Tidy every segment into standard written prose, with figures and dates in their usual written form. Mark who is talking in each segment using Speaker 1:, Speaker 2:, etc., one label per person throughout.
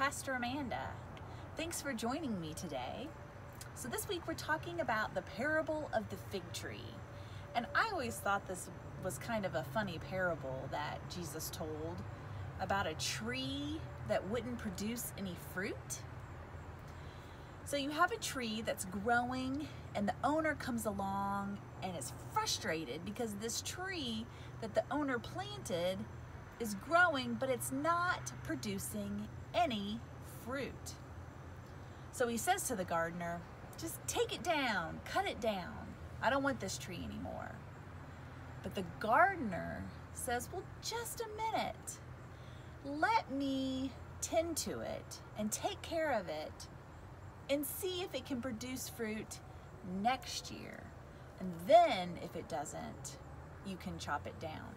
Speaker 1: Pastor Amanda. Thanks for joining me today. So this week we're talking about the parable of the fig tree. And I always thought this was kind of a funny parable that Jesus told about a tree that wouldn't produce any fruit. So you have a tree that's growing and the owner comes along and is frustrated because this tree that the owner planted is growing, but it's not producing any fruit. So he says to the gardener, just take it down, cut it down. I don't want this tree anymore. But the gardener says, well, just a minute. Let me tend to it and take care of it and see if it can produce fruit next year. And then if it doesn't, you can chop it down.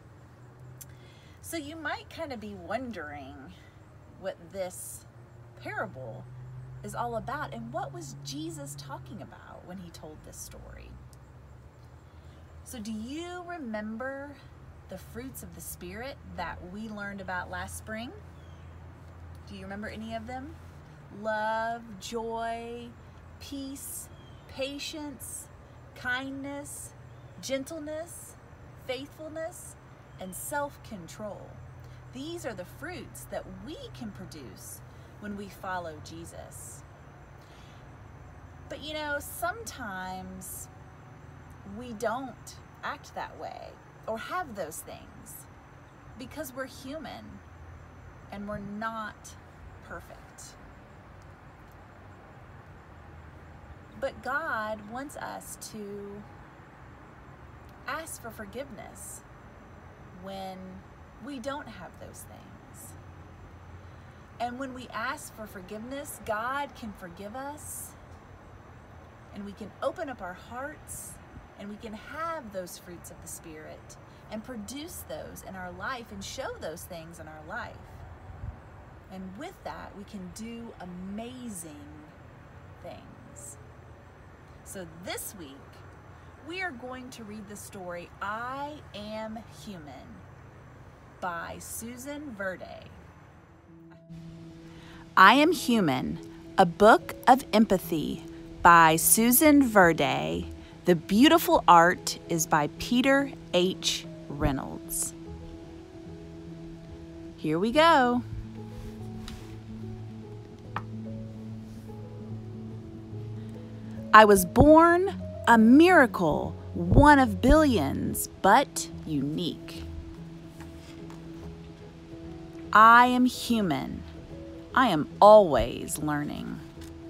Speaker 1: So you might kind of be wondering what this parable is all about and what was Jesus talking about when he told this story. So do you remember the fruits of the Spirit that we learned about last spring? Do you remember any of them? Love, joy, peace, patience, kindness, gentleness, faithfulness, and self-control. These are the fruits that we can produce when we follow Jesus. But you know, sometimes we don't act that way or have those things because we're human and we're not perfect. But God wants us to ask for forgiveness when we don't have those things. And when we ask for forgiveness, God can forgive us and we can open up our hearts and we can have those fruits of the Spirit and produce those in our life and show those things in our life. And with that, we can do amazing things. So this week, we are going to read the story, I Am Human by Susan Verde. I Am Human, a book of empathy by Susan Verde. The beautiful art is by Peter H. Reynolds. Here we go. I was born a miracle, one of billions, but unique. I am human. I am always learning.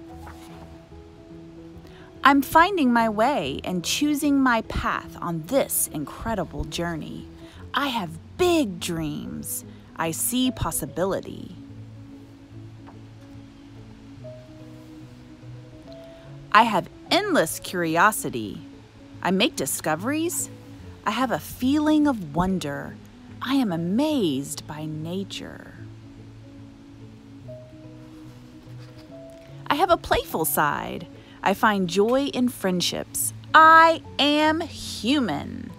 Speaker 1: I'm finding my way and choosing my path on this incredible journey. I have big dreams. I see possibility. I have endless curiosity. I make discoveries. I have a feeling of wonder. I am amazed by nature. I have a playful side. I find joy in friendships. I am human.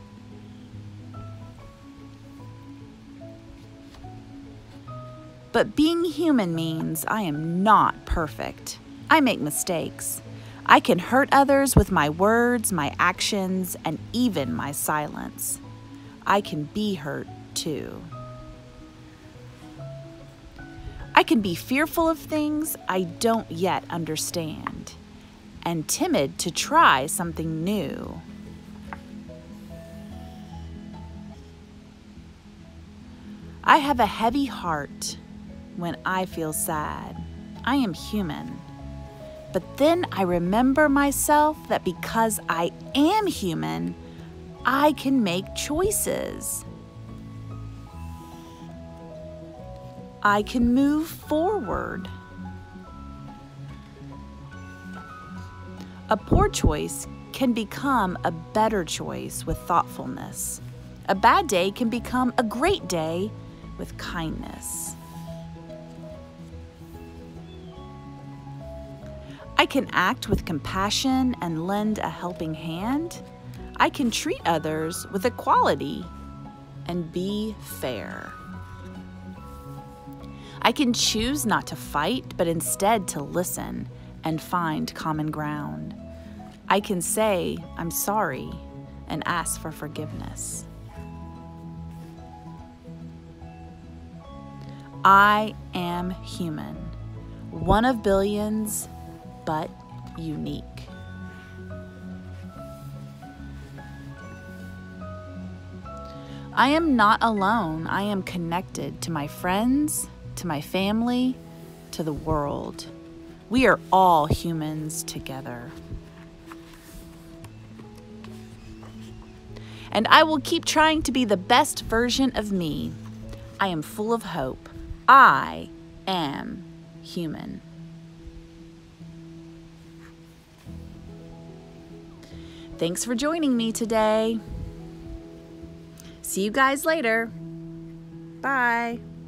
Speaker 1: But being human means I am not perfect. I make mistakes. I can hurt others with my words, my actions, and even my silence. I can be hurt too. I can be fearful of things I don't yet understand, and timid to try something new. I have a heavy heart when I feel sad. I am human. But then I remember myself that because I am human, I can make choices. I can move forward. A poor choice can become a better choice with thoughtfulness. A bad day can become a great day with kindness. I can act with compassion and lend a helping hand. I can treat others with equality and be fair. I can choose not to fight, but instead to listen and find common ground. I can say, I'm sorry, and ask for forgiveness. I am human, one of billions, but unique. I am not alone. I am connected to my friends, to my family, to the world. We are all humans together. And I will keep trying to be the best version of me. I am full of hope. I am human. Thanks for joining me today. See you guys later. Bye.